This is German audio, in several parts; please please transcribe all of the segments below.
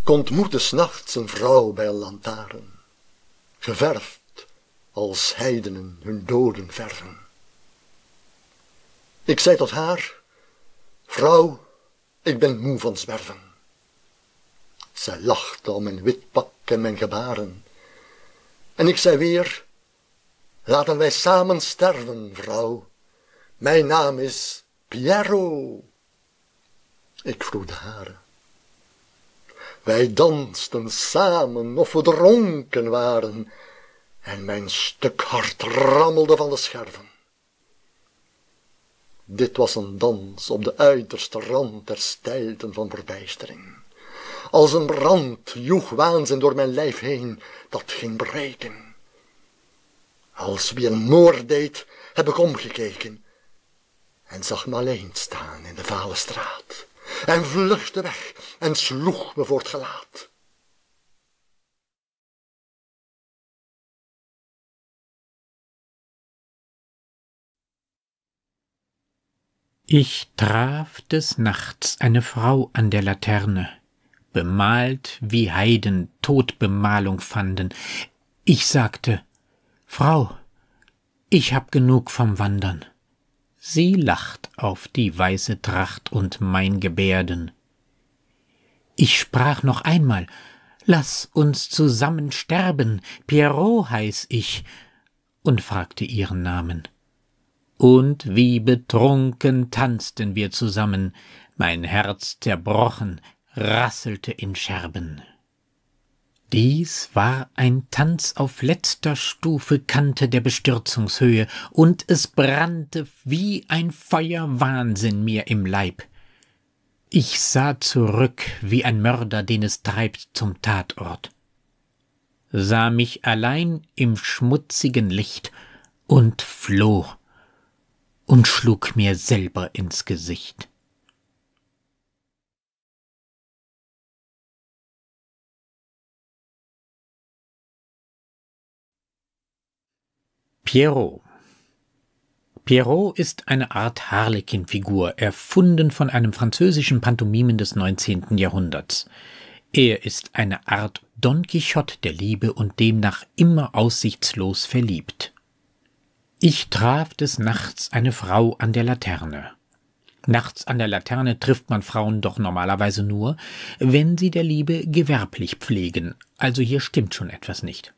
ontmoette 's nachts een vrouw bij een lantaarn, geverfd als heidenen hun doden verven. Ik zei tot haar, vrouw, ik ben moe van zwerven. Zij lachte om mijn wit pak en mijn gebaren. En ik zei weer, laten wij samen sterven, vrouw. Mijn naam is Piero. Ik vroeg de haren. Wij dansten samen of we dronken waren, en mijn stuk hart rammelde van de scherven. Dit was een dans op de uiterste rand der steilten van verbijstering. Als een brand joeg waanzin door mijn lijf heen, dat ging breken. Als wie een moord deed, heb ik omgekeken en zag me alleen staan in de vale straat, en vluchtte weg en sloeg me voor het gelaat. Ich traf des Nachts eine Frau an der Laterne, bemalt wie Heiden Todbemalung fanden. Ich sagte, Frau, ich hab genug vom Wandern. Sie lacht auf die weiße Tracht und mein Gebärden. Ich sprach noch einmal, lass uns zusammen sterben, Pierrot heiß ich, und fragte ihren Namen. Und wie betrunken tanzten wir zusammen, mein Herz zerbrochen, rasselte in Scherben. Dies war ein Tanz auf letzter Stufe Kante der Bestürzungshöhe, und es brannte wie ein Feuerwahnsinn mir im Leib. Ich sah zurück wie ein Mörder, den es treibt zum Tatort, sah mich allein im schmutzigen Licht und floh und schlug mir selber ins Gesicht. Pierrot. Pierrot ist eine Art Harlequin-Figur, erfunden von einem französischen Pantomimen des 19. Jahrhunderts. Er ist eine Art Don Quixote der Liebe und demnach immer aussichtslos verliebt. Ich traf des Nachts eine Frau an der Laterne. Nachts an der Laterne trifft man Frauen doch normalerweise nur, wenn sie der Liebe gewerblich pflegen, also hier stimmt schon etwas nicht.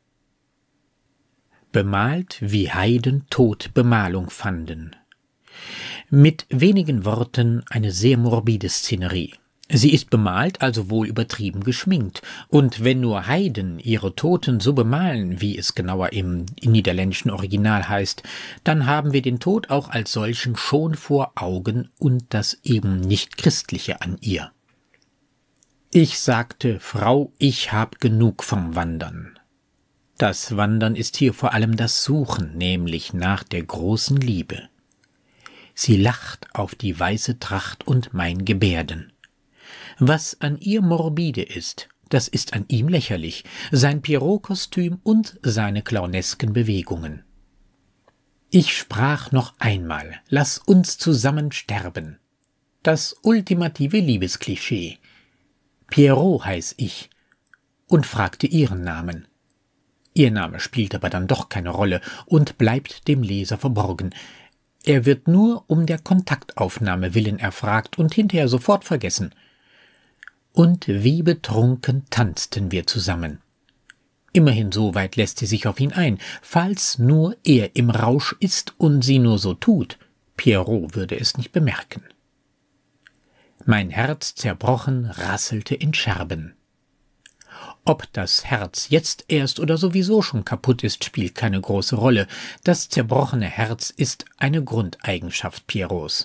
Bemalt wie Heiden Todbemalung fanden. Mit wenigen Worten eine sehr morbide Szenerie. Sie ist bemalt, also wohl übertrieben geschminkt, und wenn nur Heiden ihre Toten so bemalen, wie es genauer im niederländischen Original heißt, dann haben wir den Tod auch als solchen schon vor Augen und das eben nicht Christliche an ihr. Ich sagte, Frau, ich hab genug vom Wandern. Das Wandern ist hier vor allem das Suchen, nämlich nach der großen Liebe. Sie lacht auf die weiße Tracht und mein Gebärden. Was an ihr morbide ist, das ist an ihm lächerlich, sein Pierrot-Kostüm und seine clownesken Bewegungen. Ich sprach noch einmal, lass uns zusammen sterben. Das ultimative Liebesklischee. Pierrot heiß ich, und fragte ihren Namen. Ihr Name spielt aber dann doch keine Rolle und bleibt dem Leser verborgen. Er wird nur um der Kontaktaufnahme willen erfragt und hinterher sofort vergessen. Und wie betrunken tanzten wir zusammen. Immerhin so weit lässt sie sich auf ihn ein, falls nur er im Rausch ist und sie nur so tut. Pierrot würde es nicht bemerken. Mein Herz zerbrochen rasselte in Scherben. Ob das Herz jetzt erst oder sowieso schon kaputt ist, spielt keine große Rolle. Das zerbrochene Herz ist eine Grundeigenschaft Pierrots.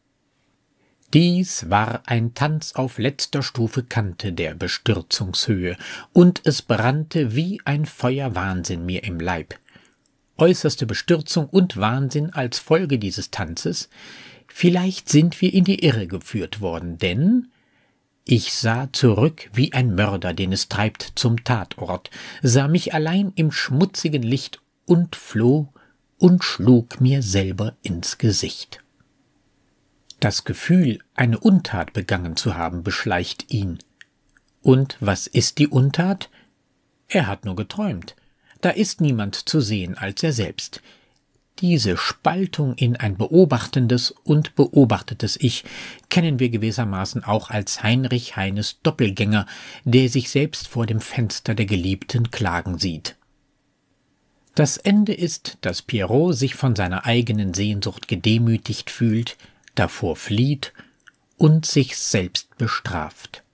Dies war ein Tanz auf letzter Stufe Kante der Bestürzungshöhe, und es brannte wie ein Feuerwahnsinn mir im Leib. Äußerste Bestürzung und Wahnsinn als Folge dieses Tanzes. Vielleicht sind wir in die Irre geführt worden, denn ich sah zurück wie ein Mörder, den es treibt zum Tatort, sah mich allein im schmutzigen Licht und floh und schlug mir selber ins Gesicht. Das Gefühl, eine Untat begangen zu haben, beschleicht ihn. Und was ist die Untat? Er hat nur geträumt. Da ist niemand zu sehen als er selbst. Diese Spaltung in ein beobachtendes und beobachtetes Ich kennen wir gewissermaßen auch als Heinrich Heines Doppelgänger, der sich selbst vor dem Fenster der Geliebten klagen sieht. Das Ende ist, dass Pierrot sich von seiner eigenen Sehnsucht gedemütigt fühlt, davor flieht und sich selbst bestraft.